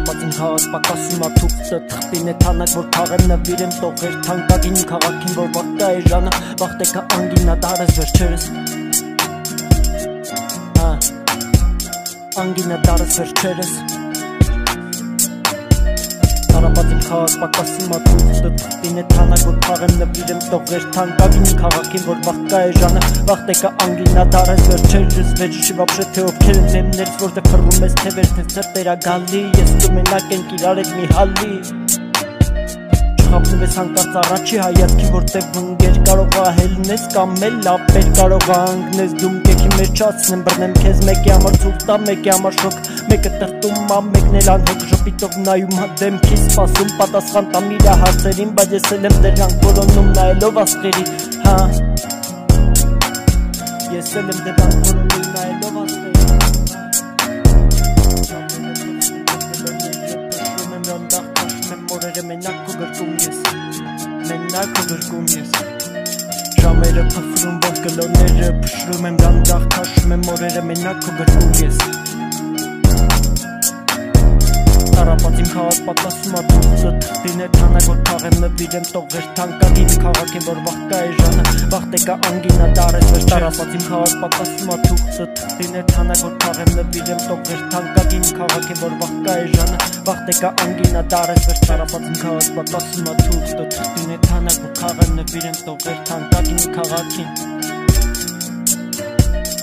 Տարապած իմ քաղաք պակասում աթուղթը թղթին է թանակ որ թաղեմ նվիրեմ տողեր թանկագին քաղաքին որ վաղկա է ժանը վաղտեկա անգինա դարս վերջերս անգինա դարս վերջերս Տարապած իմ քաղաք պակասում աթուղթը թղթին է թանակ որ թաղեմ նվիրեմ տողեր թանկագին քաղաքին որ վաղկա է ժանը վաղտեկա անգինա դարս վերջերս Վերջի вообще թե ովքեր են մեմներս որտեղ փռում ես թե վեր թե սրտերա գալի Ես դու մենակ ենք իրար հետ մի հալի Չխապնում ես հանկարծ առաջի հայացքի որտեղ վնգեր կարող ահելնես կամ էլ լապեր կարող անգնես Դում կեքի մեջ չացնեմ բռնեմ քեզ մեկի համար ցուրտա մեկի համար շոկ Մեկը տրտում ա մեկն էլ անհոգ ժպիտով նայում հա դեմքի սպասում պատասխան տամ իրա հարցերին բայց ես էլ եմ դրանք որոնում նայելով աստղերի հա Ես էլ եմ դրանք որոնում նայելով աստղերի Մորերը մենակ քո գրկում ես Մենակ քո գրկում ես Ժամերը փխրում որ գլոները փշրում եմ դանդաղ քաշում եմ մորերը մենակ քո գրկում ես Տարապած իմ քաղաք պակասում աթուղթը թղթին է թանակ որ թաղեմ նվիրեմ տողեր թանկագին քաղաքին որ վաղկա է ժանը վաղտեկա անգինա դարս վերջ Տարապած իմ քաղաք պակասում աթուղթը թղթին է թանակ որ թաղեմ նվիրեմ տողեր թանկագին քաղաքին որ վաղկա է ժանը վաղտեկա անգինա դարս վերջ Տարապած իմ քաղաք պակասում աթուղթը թղթին է թանակ որ թաղեմ նվիրեմ տողեր թանկագին քաղաքին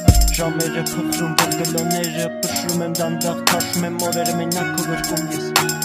Ժամերը փխրում որ գլոները փշրում եմ դանդաղ քաշում եմ մորերը մենակ քո գրկում ես